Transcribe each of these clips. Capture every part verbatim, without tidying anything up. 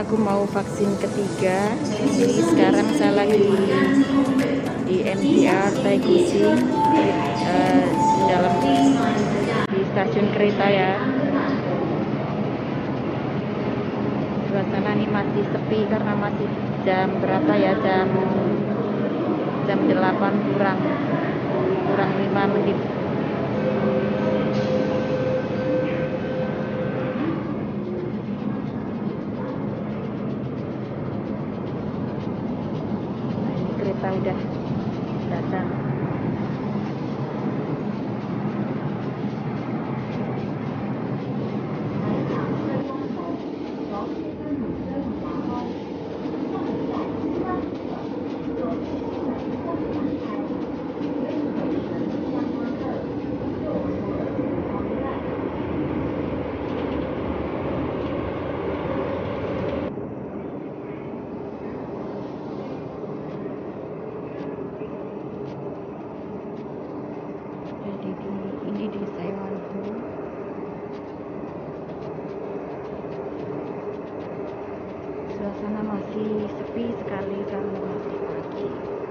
aku mau vaksin ketiga. Jadi sekarang saya lagi di M T R Taiguchi, uh, dalam di stasiun kereta ya. Suasana ini masih sepi karena masih jam berapa ya, jam jam delapan kurang kurang lima menit. Kereta udah datang. Ini di Taiwanhu. Suasana masih sepi sekali karena masih pagi.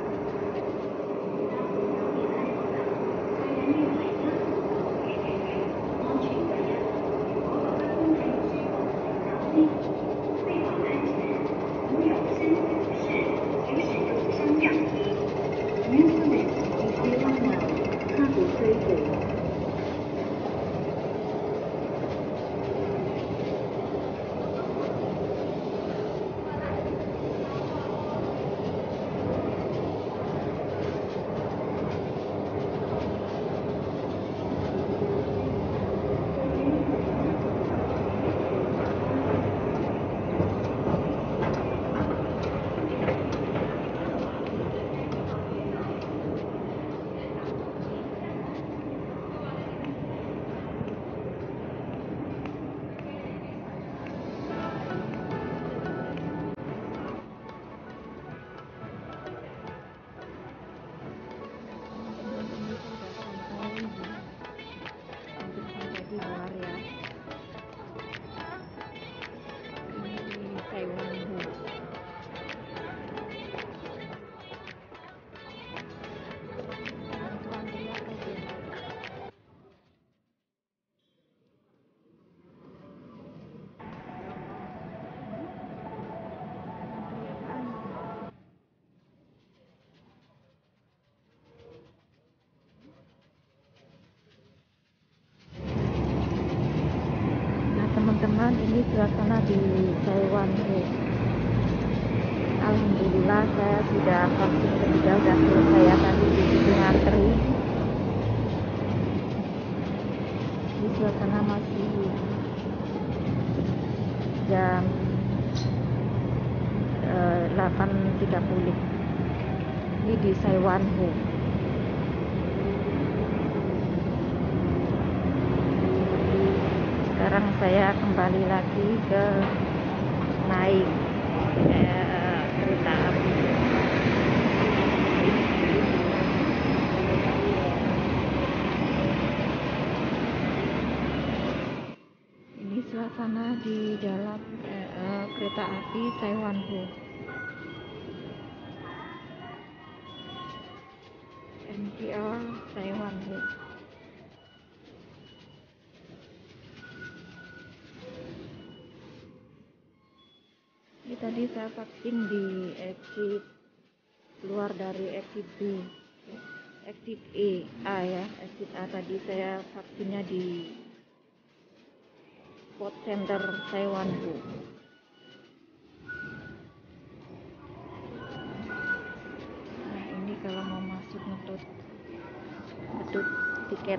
Teman-teman, ini suasana di Taiwanhu. Alhamdulillah saya sudah vaksin ketiga, sudah selesai ya, tadi di ngantri. Ini suasana masih jam eh, delapan tiga puluh. Ini di Taiwanhu. Sekarang saya kembali lagi ke naik eh, kereta api. Ini suasana di dalam eh, eh, kereta api Taiwanhu. M T R Taiwanhu. Ini tadi saya vaksin di exit, keluar dari exit B, exit E, A ya, exit A. Tadi saya vaksinnya di Sport Center Taiwanhu. Nah ini kalau mau masuk ngetut, ngetut tiket.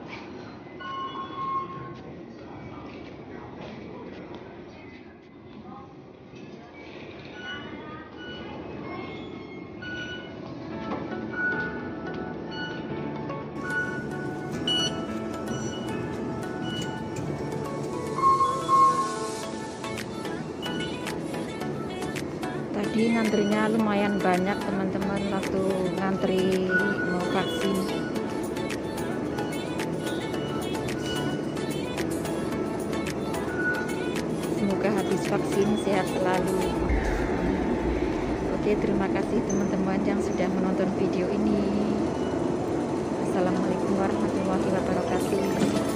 Tadi ngantrinya lumayan banyak teman-teman waktu ngantri mau vaksin. Semoga habis habis vaksin, sehat selalu. Oke, terima kasih teman-teman yang sudah menonton video ini. Assalamualaikum warahmatullahi wabarakatuh.